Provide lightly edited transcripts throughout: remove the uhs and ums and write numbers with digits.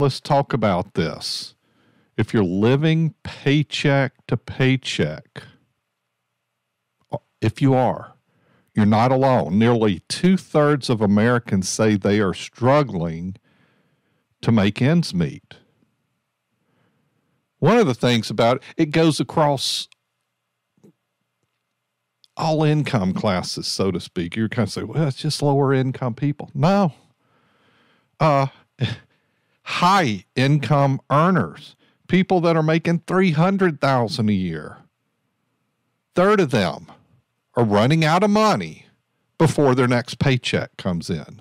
let's talk about this. If you're living paycheck to paycheck, if you are, you're not alone. Nearly 2/3 of Americans say they are struggling to make ends meet. One of the things about it goes across all income classes, so to speak. You're kind of saying, well, it's just lower income people. No. High income earners, people that are making $300,000 a year. Third of them are running out of money before their next paycheck comes in.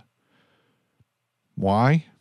Why?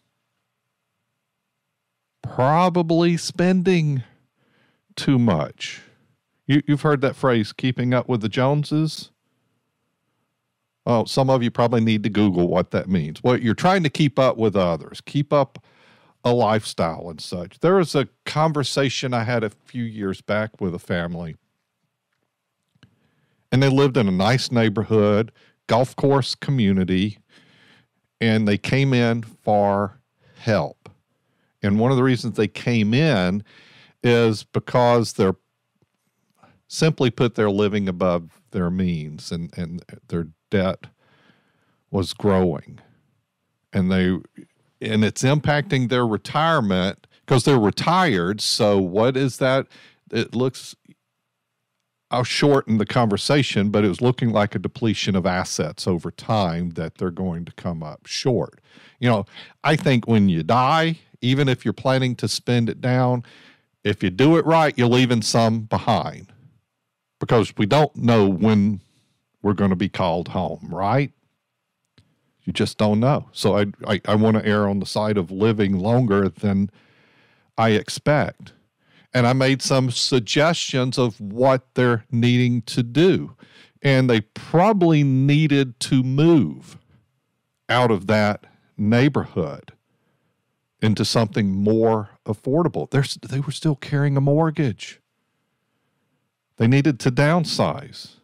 Probably spending too much. You've heard that phrase, keeping up with the Joneses? Oh, some of you probably need to Google what that means. Well, you're trying to keep up with others, keep up a lifestyle and such. There was a conversation I had a few years back with a family, and they lived in a nice neighborhood, golf course community, and they came in for help. And one of the reasons they came in is because they're simply put, they're living above their means, and their debt was growing. And it's impacting their retirement because they're retired. So what is that? It looks, I'll shorten the conversation, but it was looking like a depletion of assets over time that they're going to come up short. You know, I think when you die, even if you're planning to spend it down, if you do it right, you're leaving some behind because we don't know when we're going to be called home, right? You just don't know. So I want to err on the side of living longer than I expect. And I made some suggestions of what they're needing to do. And they probably needed to move out of that neighborhood into something more affordable. They were still carrying a mortgage. They needed to downsize.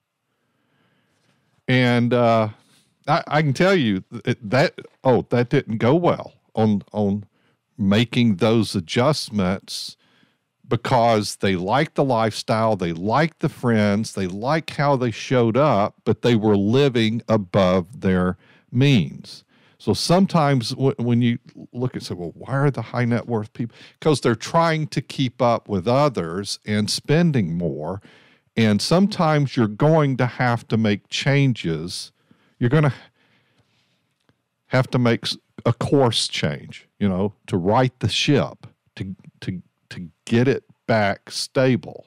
And I can tell you that didn't go well on making those adjustments because they liked the lifestyle, they liked the friends, they liked how they showed up, but they were living above their means. So sometimes when you look and say, well, why are the high net worth people? Because they're trying to keep up with others and spending more. And sometimes you're going to have to make changes. You're going to have to make a course change, to right the ship, to get it back stable.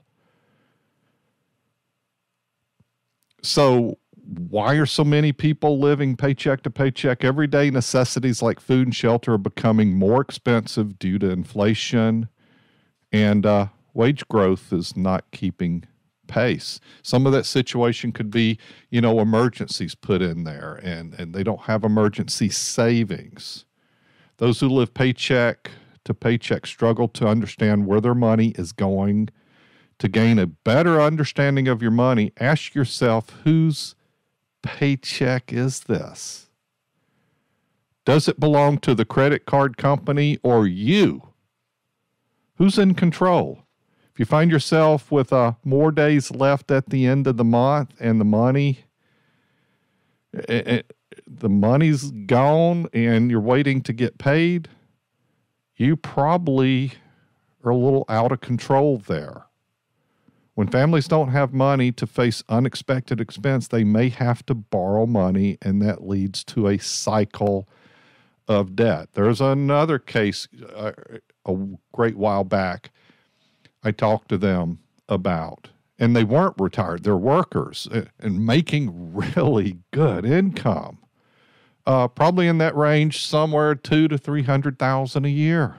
So why are so many people living paycheck to paycheck? Everyday necessities like food and shelter are becoming more expensive due to inflation, and wage growth is not keeping pace. Some of that situation could be, emergencies put in there, and they don't have emergency savings. Those who live paycheck to paycheck struggle to understand where their money is going. To gain a better understanding of your money, ask yourself, whose paycheck is this? Does it belong to the credit card company or you? Who's in control? If you find yourself with more days left at the end of the month and the money's gone and you're waiting to get paid, you probably are a little out of control there. When families don't have money to face unexpected expense, they may have to borrow money, and that leads to a cycle of debt. There's another case a great while back I talked to them about, and they weren't retired. They're workers and making really good income, probably in that range somewhere $200,000 to $300,000 a year.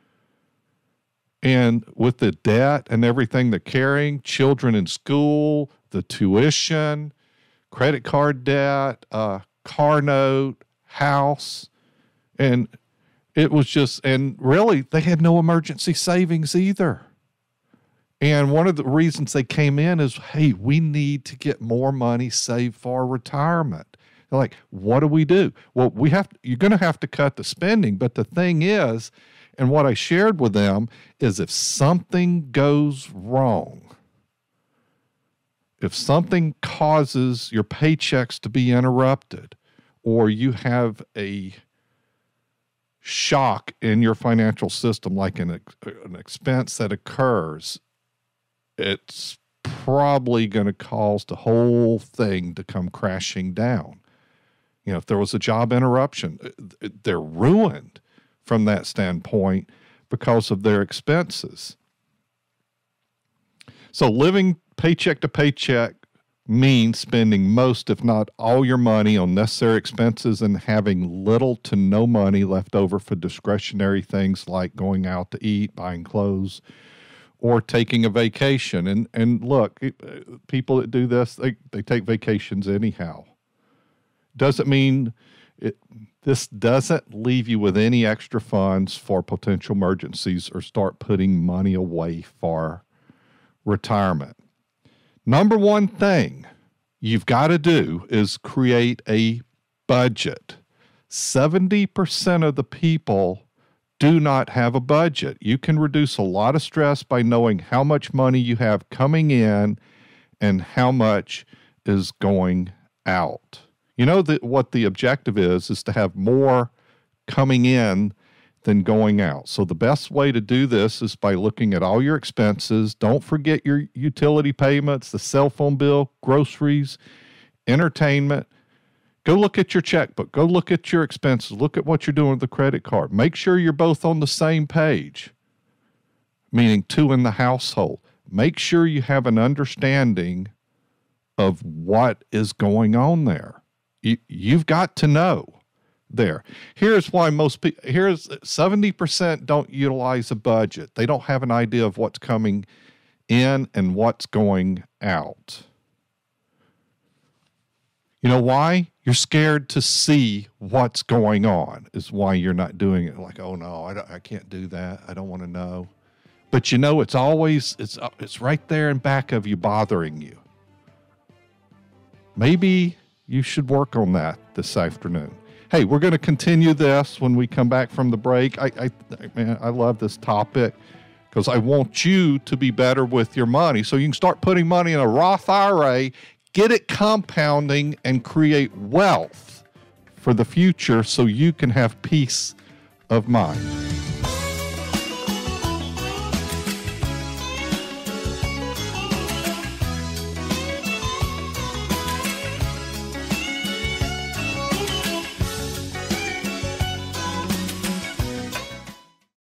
And with the debt and everything they're carrying, children in school, the tuition, credit card debt, car note, house, and it was just, and really they had no emergency savings either. And one of the reasons they came in is, hey, we need to get more money saved for retirement. They're like, what do we do? Well, you're going to have to cut the spending. But the thing is And what I shared with them is if something goes wrong, if something causes your paychecks to be interrupted, or you have a shock in your financial system, like an expense that occurs, it's probably going to cause the whole thing to come crashing down. If there was a job interruption, they're ruined from that standpoint because of their expenses. So living paycheck to paycheck means spending most, if not all, your money on necessary expenses and having little to no money left over for discretionary things like going out to eat, buying clothes, or taking a vacation. And look, people that do this, they take vacations anyhow. Doesn't mean this doesn't leave you with any extra funds for potential emergencies or start putting money away for retirement. Number one thing you've got to do is create a budget. 70% of the people do not have a budget. You can reduce a lot of stress by knowing how much money you have coming in and how much is going out. You know that what the objective is to have more coming in than going out. So the best way to do this is by looking at all your expenses. Don't forget your utility payments, the cell phone bill, groceries, entertainment. Go look at your checkbook. Go look at your expenses. Look at what you're doing with the credit card. Make sure you're both on the same page, meaning two in the household. Make sure you have an understanding of what is going on there. You've got to know there. Here's why most people, 70% don't utilize a budget. They don't have an idea of what's coming in and what's going out. You know why? You're scared to see what's going on is why you're not doing it. Like, oh no, I can't do that. I don't want to know. But it's always, it's right there in back of you, bothering you. Maybe you should work on that this afternoon. Hey, we're going to continue this when we come back from the break. Man, I love this topic because I want you to be better with your money. So you can start putting money in a Roth IRA, get it compounding, and create wealth for the future so you can have peace of mind.